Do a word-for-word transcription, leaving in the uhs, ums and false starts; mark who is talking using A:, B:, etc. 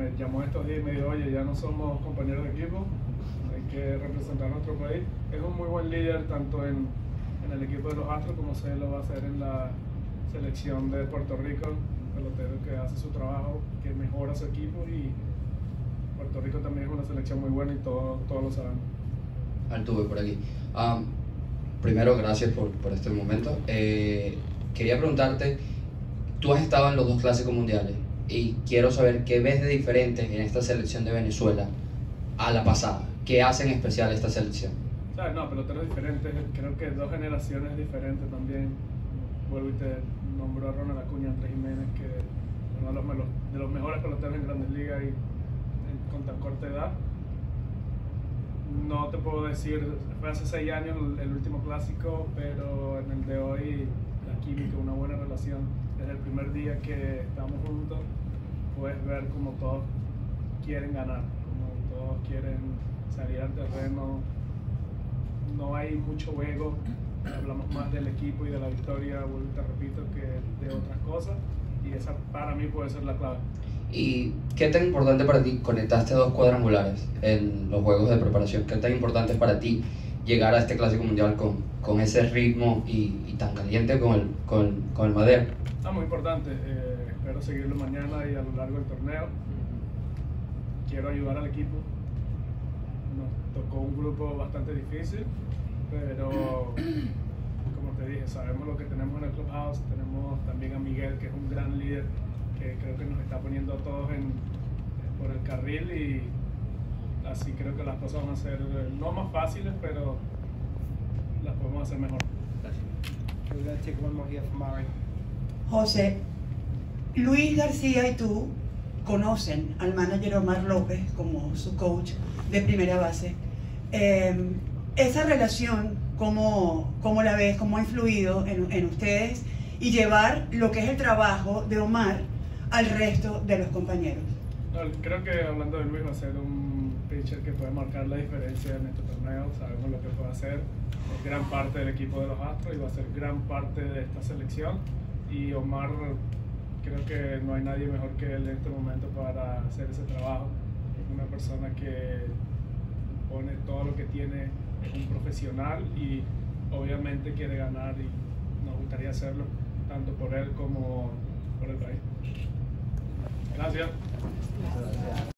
A: me llamó estos días y me dijo, oye, ya no somos compañeros de equipo, hay que representar a nuestro país. Es un muy buen líder tanto en, en el equipo de los Astros como se lo va a hacer en la selección de Puerto Rico, un pelotero que hace su trabajo, que mejora su equipo, y Puerto Rico también es una selección muy buena y todo, todos lo sabemos.
B: Altuve por aquí. Um, primero, gracias por, por este momento. Eh, quería preguntarte, tú has estado en los dos clásicos mundiales y quiero saber qué ves de diferente en esta selección de Venezuela a la pasada. ¿Qué hacen especial esta selección?
A: ¿Sabes? No, peloteros diferentes, creo que dos generaciones diferentes también. Vuelvo y te nombro a Ronald Acuña, Andrés Jiménez, que es uno de los, de los mejores peloteros en Grandes Ligas y en, con tan corta edad. No te puedo decir, fue hace seis años el, el último clásico, pero en el de hoy la química, una buena relación. Desde el primer día que estamos juntos, puedes ver como todos quieren ganar, como todos quieren salir al terreno. No hay mucho ego, hablamos más del equipo y de la victoria, vuelvo y te repito, que de otras cosas, y esa para mí puede ser la clave.
B: ¿Y qué tan importante para ti? Conectaste dos cuadrangulares en los juegos de preparación. ¿Qué tan importante es para ti llegar a este Clásico Mundial con, con ese ritmo y, y tan caliente con el, con, con el madero?
A: Ah, muy importante. Eh, espero seguirlo mañana y a lo largo del torneo. Quiero ayudar al equipo. Nos tocó un grupo bastante difícil, pero como te dije, sabemos lo que tenemos en el clubhouse. Tenemos también a Miguel, que es un gran líder, que creo que nos está poniendo a todos en, por el carril, y así creo que las cosas van a ser no más fáciles, pero las podemos hacer mejor.
C: José, Luis García y tú conocen al manager Omar López como su coach de primera base. Eh, esa relación, ¿cómo, cómo la ves? ¿Cómo ha influido en, en ustedes? Y llevar lo que es el trabajo de Omar al resto de los compañeros.
A: No, creo que hablando de Luis, va a ser un pitcher que puede marcar la diferencia en este torneo. Sabemos lo que puede hacer, es gran parte del equipo de los Astros y va a ser gran parte de esta selección. Y Omar, creo que no hay nadie mejor que él en este momento para hacer ese trabajo. Es una persona que pone todo lo que tiene, es un profesional y obviamente quiere ganar, y nos gustaría hacerlo tanto por él como por el país. Gracias.